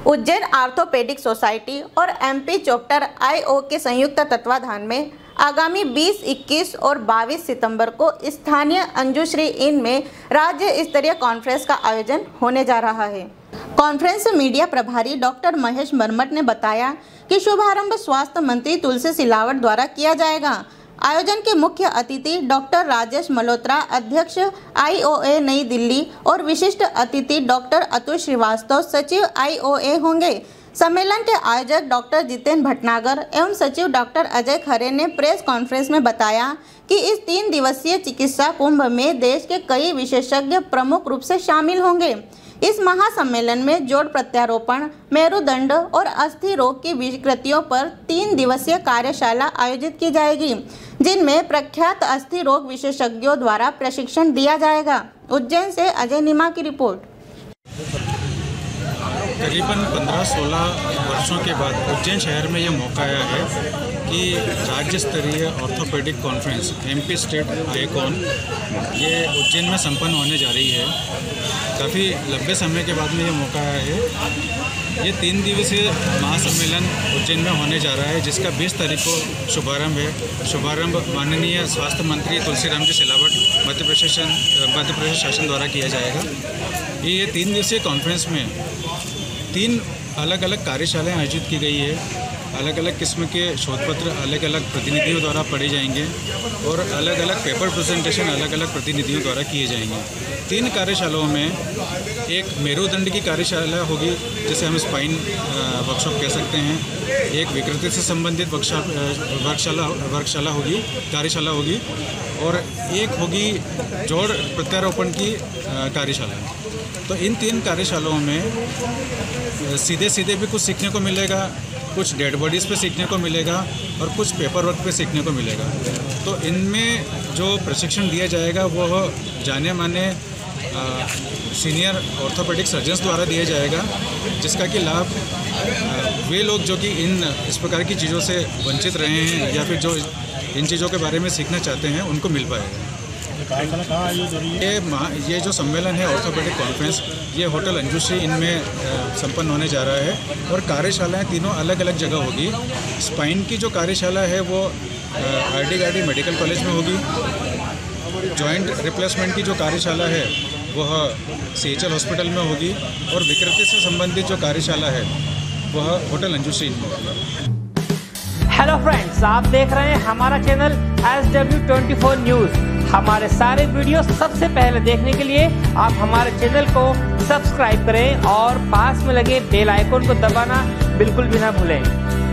Ujjain orthopaedic society और MP chapter IO के संयुक्त तत्वाधान में आगामी 20, 21 और 22 सितंबर को स्थानीय अंजुश्री इन में राज्य स्तरीय कॉन्फ्रेंस का आयोजन होने जा रहा है। कॉन्फ्रेंस मीडिया प्रभारी डॉक्टर महेश मरमट ने बताया कि शुभारंभ स्वास्थ्य मंत्री तुलसी सिलावट द्वारा किया जाएगा। आयोजन के मुख्य अतिथि डॉक्टर राजेश मल्होत्रा, अध्यक्ष आईओए नई दिल्ली और विशिष्ट अतिथि डॉक्टर अतुल श्रीवास्तव, सचिव आईओए होंगे। सम्मेलन के आयोजक डॉक्टर जितेंद्र भटनागर एवं सचिव डॉक्टर अजय खरे ने प्रेस कॉन्फ्रेंस में बताया कि इस 3 दिवसीय चिकित्सा कुंभ में देश के कई विशेषज्ञ प्रमुख रूप से शामिल होंगे। इस महासम्मेलन में जोड़ प्रत्यारोपण, मेरुदंड और अस्थि रोग की विकृतियों पर 3 दिवसीय कार्यशाला आयोजित की जाएगी, जिनमें प्रख्यात अस्थि रोग विशेषज्ञों द्वारा प्रशिक्षण दिया जाएगा। उज्जैन से अजय निमा की रिपोर्ट। करीबन 15-16 वर्षों के बाद उज्जैन शहर में ये मौका आया है कि राज्य स्तरीय orthopaedic conference MP state icon ये उज्जैन में संपन्न होने जा रही है। काफ़ी लंबे समय के बाद में ये मौका आया है। ये 3 दिवसीय महासम्मेलन उज्जैन में होने जा रहा है, जिसका 20 तारीख को शुभारंभ है। शुभारंभ माननीय स्वास्थ्य मंत्री तुलसीराम जी सिलावट मध्य प्रदेश शासन द्वारा किया जाएगा। ये 3 दिवसीय कॉन्फ्रेंस में 3 अलग अलग कार्यशालाएं आयोजित की गई है। अलग अलग किस्म के शोध पत्र अलग अलग प्रतिनिधियों द्वारा पढ़े जाएंगे और अलग अलग पेपर प्रेजेंटेशन अलग अलग प्रतिनिधियों द्वारा किए जाएंगे। 3 कार्यशालाओं में एक मेरुदंड की कार्यशाला होगी, जिसे हम स्पाइन वर्कशॉप कह सकते हैं। एक विकृति से संबंधित कार्यशाला होगी और एक होगी जोड़ प्रत्यारोपण की कार्यशाला। तो इन 3 कार्यशालाओं में सीधे भी कुछ सीखने को मिलेगा, कुछ डेड बॉडीज़ पे सीखने को मिलेगा और कुछ पेपर वर्क पे सीखने को मिलेगा। तो इनमें जो प्रशिक्षण दिया जाएगा वो जाने माने सीनियर ऑर्थोपेडिक सर्जन्स द्वारा दिया जाएगा, जिसका कि लाभ वे लोग जो कि इस प्रकार की चीज़ों से वंचित रहे हैं या फिर जो इन चीज़ों के बारे में सीखना चाहते हैं उनको मिल पाएगा। ये जो सम्मेलन है ऑर्थोपेडिक कॉन्फ्रेंस, ये होटल अंजुश्री इनमें संपन्न होने जा रहा है और कार्यशालाएं तीनों अलग अलग जगह होगी। स्पाइन की जो कार्यशाला है वो आरडी मेडिकल कॉलेज में होगी। जॉइंट रिप्लेसमेंट की जो कार्यशाला है वह CHL हॉस्पिटल में होगी और विकृति से संबंधित जो कार्यशाला है वह होटल अंजुश्री में होगी। हेलो फ्रेंड्स, आप देख रहे हैं हमारा चैनल SW24 न्यूज़। हमारे सारे वीडियो सबसे पहले देखने के लिए आप हमारे चैनल को सब्सक्राइब करें और पास में लगे बेल आइकन को दबाना बिल्कुल भी ना भूलें।